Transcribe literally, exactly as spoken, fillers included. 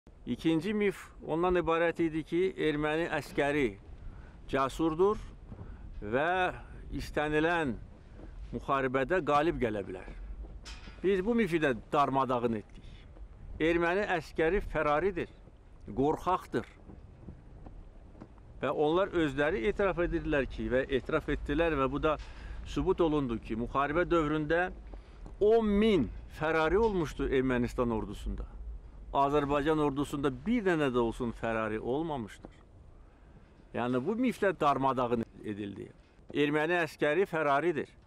İkinci mif ondan ibarət idi ki, erməni əskəri cəsurdur və istənilən müharibədə qalib gələ bilər. Biz bu mifi də darmadağın etdik. Erməni əskəri fəraridir, qorxaqdır. Və onlar özləri etiraf edirlər ki, və etiraf etdilər və bu da sübut olundu ki, müharibə dövründə on min fərari olmuşdu Ermənistan ordusunda. Azərbaycan ordusunda bir dənə də olsun fərari olmamışdır. Yəni bu miflər darmadağın edildi. Erməni əskəri fəraridir.